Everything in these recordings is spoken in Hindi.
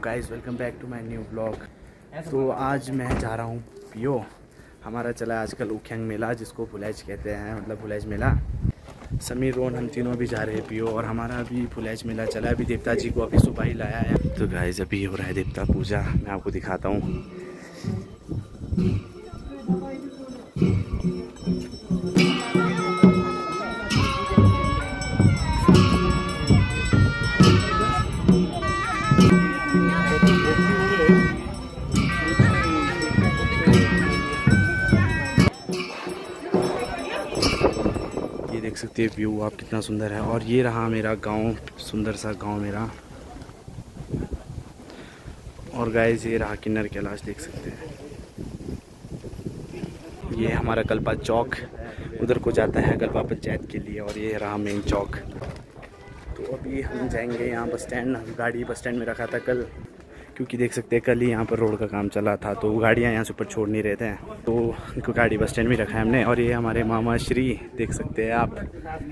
Guys welcome back to my new blog. तो आज मैं जा रहा हूँ पियो। हमारा चला है आजकल उख्यांग मेला, जिसको फुलैज कहते हैं, मतलब फुलैज मेला। समीर रोहन हम तीनों भी जा रहे हैं पियो, और हमारा अभी फुलैज मेला चला है। अभी देवता जी को अभी सुबह ही लाया है। तो गाइस अभी हो रहा है देवता पूजा, मैं आपको दिखाता हूँ। देख सकते हैं व्यू आप कितना सुंदर है। और ये रहा मेरा गांव, सुंदर सा गांव मेरा। और गाइस ये रहा किन्नर कैलाश, देख सकते हैं। ये हमारा कल्पा चौक, उधर को जाता है कल्पा पंचायत के लिए। और ये रहा मेन चौक। तो अभी हम जाएंगे यहाँ बस स्टैंड। गाड़ी बस स्टैंड में रखा था कल, क्योंकि देख सकते हैं कल ही यहाँ पर रोड का काम चला था, तो गाड़ियाँ यहाँ से ऊपर छोड़ नहीं रहे थे, तो गाड़ी बस स्टैंड में रखा है हमने। और ये हमारे मामा श्री, देख सकते हैं आप।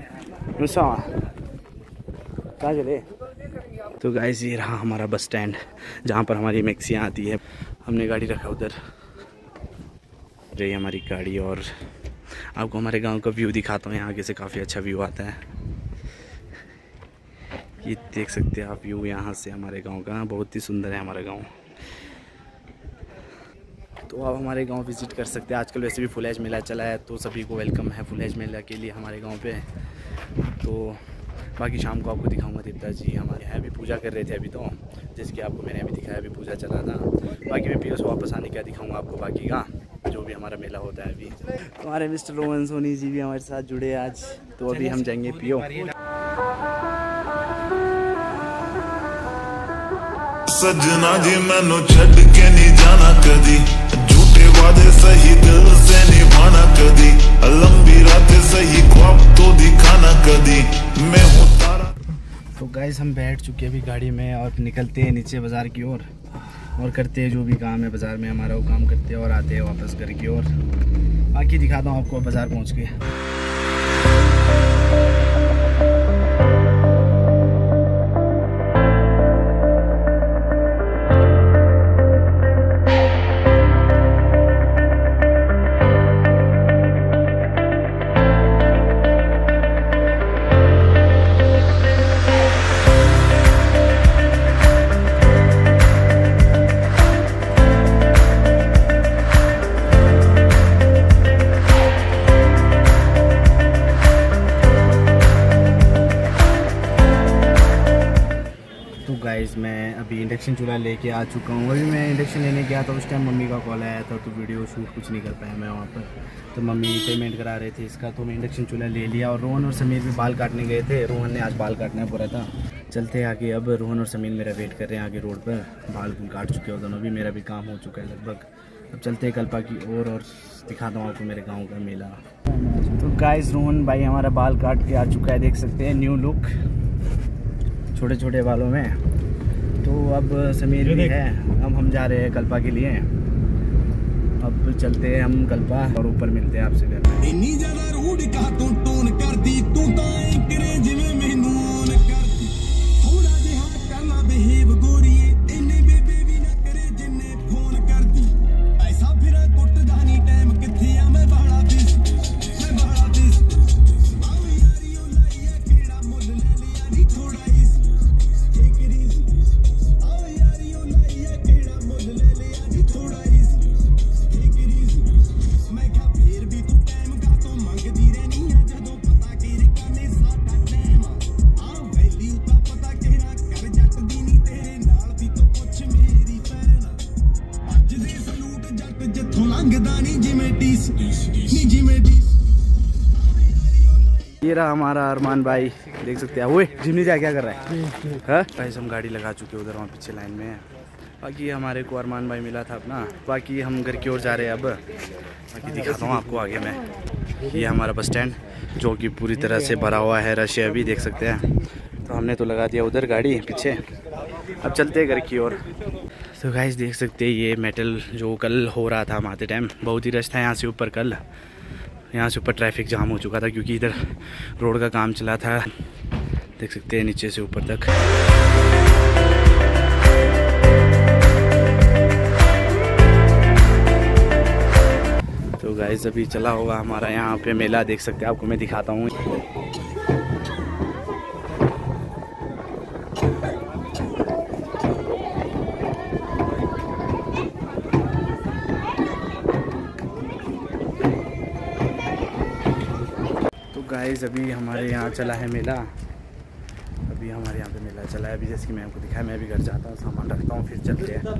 कहाँ चले? तो गाइस ये रहा हमारा बस स्टैंड, जहाँ पर हमारी मैक्सियाँ आती है। हमने गाड़ी रखा उधर, रही हमारी गाड़ी। और आपको हमारे गाँव का व्यू दिखाता हूँ। यहाँ आगे से काफ़ी अच्छा व्यू आता है। ये देख सकते हैं आप व्यू यहाँ से हमारे गांव का, बहुत ही सुंदर है हमारा गांव। तो आप हमारे गांव विज़िट कर सकते हैं। आजकल वैसे भी फुलैज मेला चला है, तो सभी को वेलकम है फुलैज मेला के लिए हमारे गांव पे। तो बाकी शाम को आपको दिखाऊंगा। देवता जी हमारे यहाँ भी पूजा कर रहे थे अभी, तो जिसकी आपको मैंने अभी दिखाया, अभी पूजा चला था। बाकी मैं पियो से वापस आने क्या दिखाऊँगा आपको बाकी का, जो भी हमारा मेला होता है अभी। हमारे मिस्टर रोहन सोनी जी भी हमारे साथ जुड़े आज। तो अभी हम जाएंगे पियो। सजना जी मैनू छड़ के नहीं जाना कदी, झूठे वादे सही दिल से निभाना कदी, लंबी रातें सही ख्वाब तो दिखाना कदी, मैं हूँ तारा। तो गाइस हम बैठ चुके हैं अभी गाड़ी में, और निकलते हैं नीचे बाज़ार की ओर, और करते हैं जो भी काम है बाज़ार में हमारा, वो काम करते हैं और आते हैं वापस घर की ओर। बाकी दिखाता हूँ आपको बाज़ार पहुँच के। गाइस मैं अभी इंडक्शन चूल्हा लेके आ चुका हूँ। अभी मैं इंडक्शन लेने गया था, उस टाइम मम्मी का कॉल आया था, तो वीडियो शूट कुछ नहीं कर पाया मैं वहाँ पर। तो मम्मी पेमेंट करा रहे थे इसका, तो मैं इंडक्शन चूल्हा ले लिया। और रोहन और समीर भी बाल काटने गए थे। रोहन ने आज बाल काटना पूरा था। चलते हैं आगे। अब रोहन और समीर मेरा वेट कर रहे हैं आगे रोड पर। बाल काट चुके हो दोनों भी, मेरा भी काम हो चुका है लगभग। अब चलते हैं कल्पा की ओर और दिखाता हूँ आपको मेरे गाँव का मेला। तो गाइस रोहन भाई हमारा बाल काट के आ चुका है, देख सकते हैं न्यू लुक, छोटे छोटे बालों में। तो अब समीर भी है। अब हम जा रहे हैं कल्पा के लिए। अब चलते हैं हम कल्पा, और ऊपर मिलते हैं आपसे घर ये रहा हमारा अरमान भाई, देख सकते हैं। वो जिमनी जा क्या कर रहा है? गाइस हम गाड़ी लगा चुके हैं उधर, वहाँ पीछे लाइन में है। बाकी हमारे को अरमान भाई मिला था अपना। बाकी हम घर की ओर जा रहे हैं अब। बाकी दिखाता हूँ आपको आगे में। ये हमारा बस स्टैंड, जो कि पूरी तरह से भरा हुआ है, रश है अभी, देख सकते हैं। तो हमने तो लगा दिया उधर गाड़ी पीछे। अब चलते हैं घर की ओर। तो गाइस देख सकते हैं ये मेटल जो कल हो रहा था हम आते टाइम, बहुत ही रश था यहाँ से ऊपर कल। यहाँ से ऊपर ट्रैफिक जाम हो चुका था, क्योंकि इधर रोड का काम चला था। देख सकते हैं नीचे से ऊपर तक। गाइस अभी चला होगा हमारा यहाँ पे मेला, देख सकते हैं, आपको मैं दिखाता हूँ। तो गाइस अभी हमारे यहाँ चला है मेला, अभी हमारे यहाँ पे मेला चला है। अभी जैसे कि मैं आपको दिखाया, मैं अभी घर जाता हूँ, सामान रखता हूँ, फिर चलते हैं।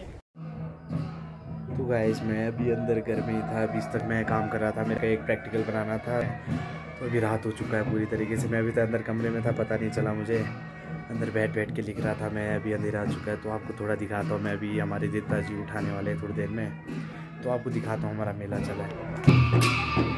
तो गाइस मैं अभी अंदर घर में ही था, अभी तक मैं काम कर रहा था, मेरा एक प्रैक्टिकल बनाना था। तो अभी रात हो चुका है पूरी तरीके से, मैं अभी तक अंदर कमरे में था, पता नहीं चला मुझे, अंदर बैठ के लिख रहा था मैं। अभी अंधेरा आ चुका है, तो आपको थोड़ा दिखाता हूँ मैं। अभी हमारे देवता जी उठाने वाले हैं थोड़ी देर में, तो आपको दिखाता हूँ हमारा मेला चला है।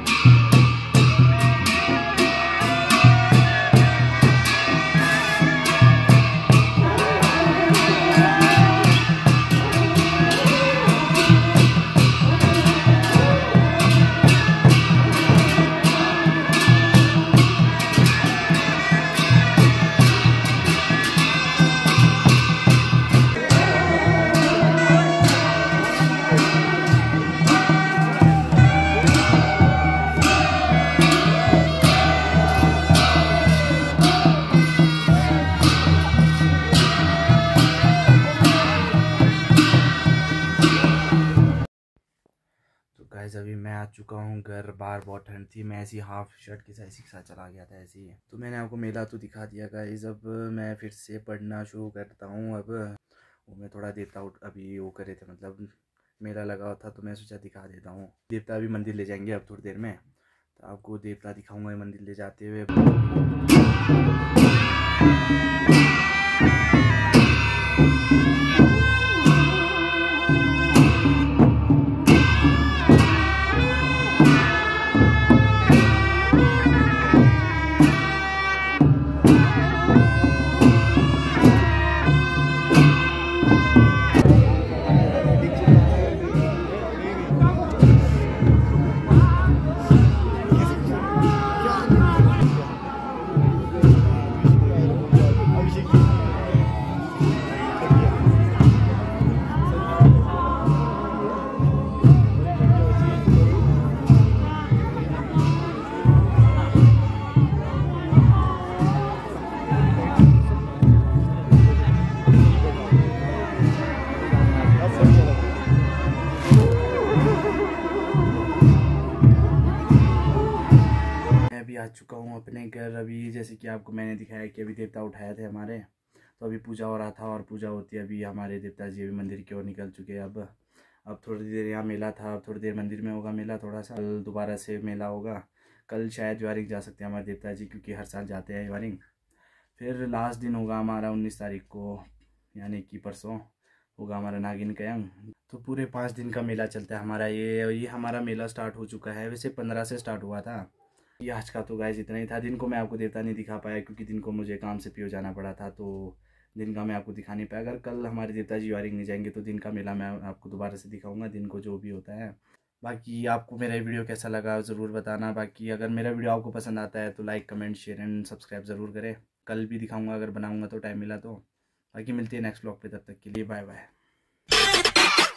गाइस अभी मैं आ चुका हूँ घर, बाहर बहुत ठंड थी, मैं ऐसी हाफ शर्ट के साथ चला गया था ऐसे ही। तो मैंने आपको मेला तो दिखा दिया गाइस, अब मैं फिर से पढ़ना शुरू करता हूँ। अब वो मैं थोड़ा देवता अभी वो करे थे, मतलब मेला लगा हुआ था, तो मैं सोचा दिखा देता हूँ। देवता अभी मंदिर ले जाएंगे अब थोड़ी देर में, तो आपको देवता दिखाऊंगा मंदिर ले जाते हुए। आ चुका हूँ अपने घर। अभी जैसे कि आपको मैंने दिखाया कि अभी देवता उठाए थे हमारे, तो अभी पूजा हो रहा था, और पूजा होती है अभी हमारे देवता जी अभी मंदिर की ओर निकल चुके हैं। अब थोड़ी देर यहाँ मेला था, अब थोड़ी देर मंदिर में होगा मेला, थोड़ा सा कल दोबारा से मेला होगा। कल शायद वारिंग जा सकते हैं हमारे देवता जी, क्योंकि हर साल जाते हैं वारिंग। फिर लास्ट दिन होगा हमारा 19 तारीख को, यानी कि परसों होगा हमारा नागिन कयंग। तो पूरे 5 दिन का मेला चलता है हमारा। ये हमारा मेला स्टार्ट हो चुका है, वैसे 15 से स्टार्ट हुआ था। ये आज का तो गाइस इतना ही था। दिन को मैं आपको देवता नहीं दिखा पाया, क्योंकि दिन को मुझे काम से पीओ जाना पड़ा था, तो दिन का मैं आपको दिखा नहीं पाया। अगर कल हमारे देवता जी वारिंग नहीं जाएंगे, तो दिन का मेला मैं आपको दोबारा से दिखाऊंगा, दिन को जो भी होता है। बाकी आपको मेरा वीडियो कैसा लगा ज़रूर बताना। बाकी अगर मेरा वीडियो आपको पसंद आता है तो like, comment, share and subscribe ज़रूर करें। कल भी दिखाऊंगा अगर बनाऊंगा तो, टाइम मिला तो। बाकी मिलते हैं नेक्स्ट व्लॉग पे, तब तक के लिए बाय बाय।